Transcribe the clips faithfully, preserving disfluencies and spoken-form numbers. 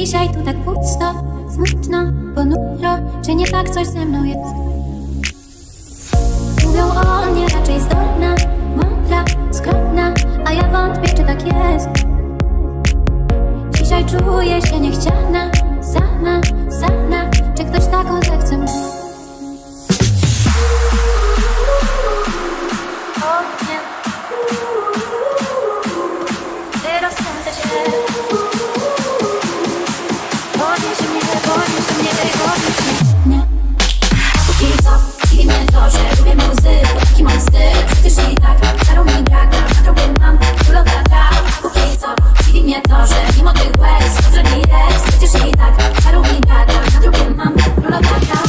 Dzisiaj tu tak pusto, smutno, ponuro. Czy nie tak coś ze mną jest? Mówią o mnie raczej zdolna, mądra, skromna, a ja wątpię, czy tak jest. Dzisiaj czuję się niechciana, sama, sama. Czy ktoś taką zechce mnie? O nie. Gdy rozkręcę się, podnieś mnie, podnieś mnie, podnieś mnie. Póki co, dziwi mnie to, że lubię muzy, taki mam styl. Przecież i tak, starą mi brak, na drogę mam królowata. Póki co, dziwi mnie to, że mimo tych łez dobrze mi jest. Przecież i tak, starą mi brak, na drogę mam królowata.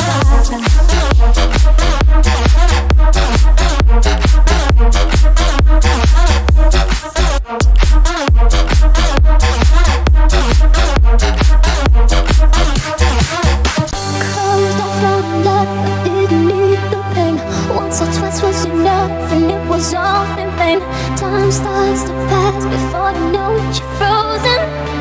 Time starts to pass before you know it, you're frozen.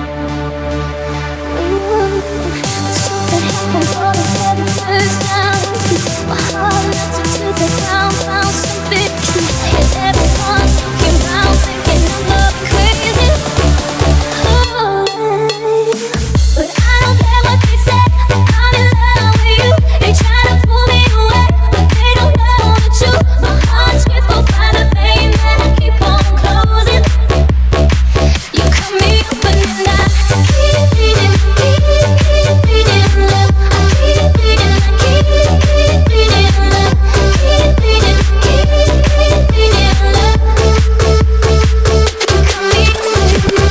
Ooh. Something happened for the very first time. My heart left it to the ground, found something true. And everyone's looking round, thinking I'm going crazy. Oh, but I don't care what they say, I'm in love with you. They try to pull me away, but they don't know the truth. My heart's crippled by the pain that I keep on closing. You cut me open and I keep bleeding, keep, keep bleeding, love. I keep bleeding, I keep, keep bleeding, love. Keep bleeding, keep, keep bleeding, love. You cut me open.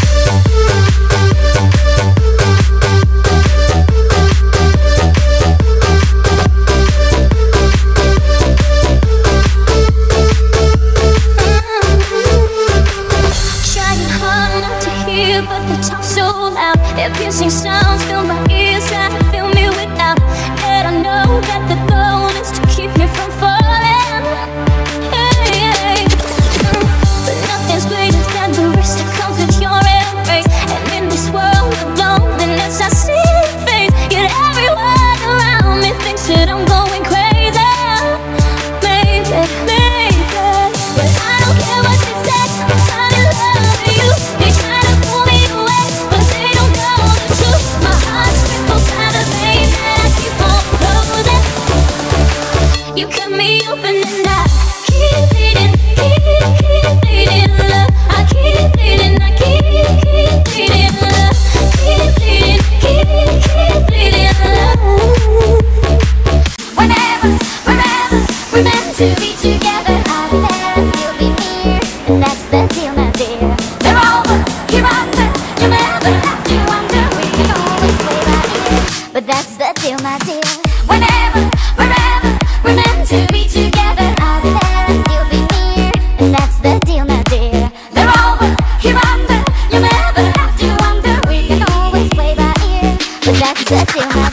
Trying hard not to hear, but they talk so loud. Their piercing sounds fill my ears, trying to fill me with doubt. And I know that the goal is to keep me from falling. Hey, hey. But nothing's greater than the risk that comes with your embrace. And in this world of loneliness, I see your face. Yet everyone around me thinks that I'm going crazy. Maybe, maybe, but I don't care what they say. I'm in love with you. They try to pull me away, but they don't know the truth. My heart's crippled by the pain that I keep on closing. You cut me open and I keep bleeding, keep, keep bleeding, love. I keep bleeding, I keep, keep bleeding, love. Keep bleeding, keep, keep bleeding, love. Whenever, wherever we're meant to be together, I'll be there and you'll be near, and that's the deal, my dear. They're over, you're under, you'll never have to wonder. We can always play by ear, but that's the deal, my dear. Whenever, wherever we're meant to be together, I'll be there and you'll be near, and that's the deal, my dear. They're over, you're under, you'll never have to wonder. We can always play by ear, but that's the deal, my dear.